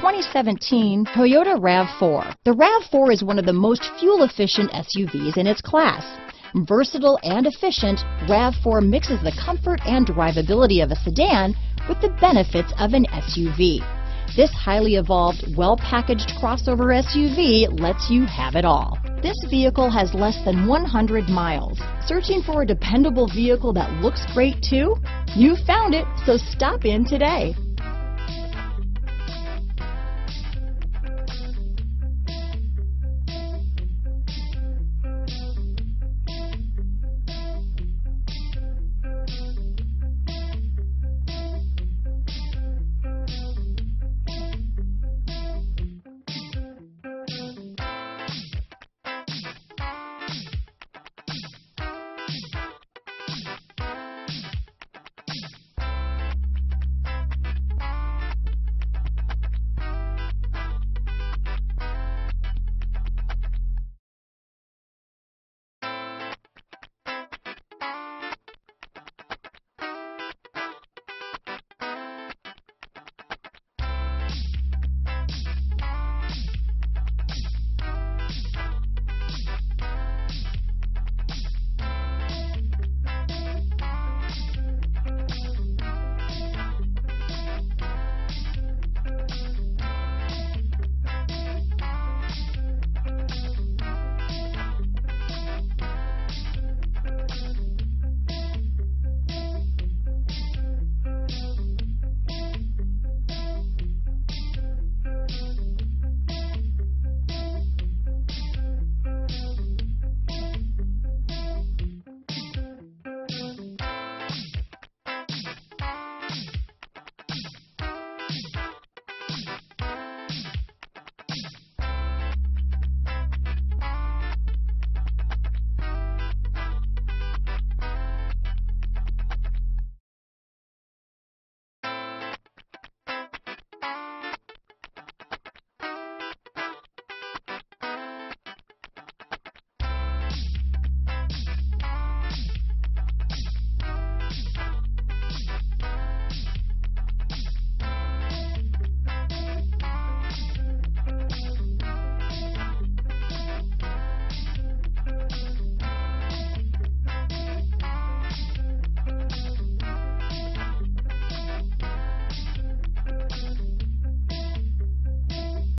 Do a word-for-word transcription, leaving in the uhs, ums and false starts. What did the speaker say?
twenty seventeen Toyota RAV four. The RAV four is one of the most fuel-efficient S U Vs in its class. Versatile and efficient, RAV four mixes the comfort and drivability of a sedan with the benefits of an S U V. This highly evolved, well-packaged crossover S U V lets you have it all. This vehicle has less than one hundred miles. Searching for a dependable vehicle that looks great too? You found it, so stop in today.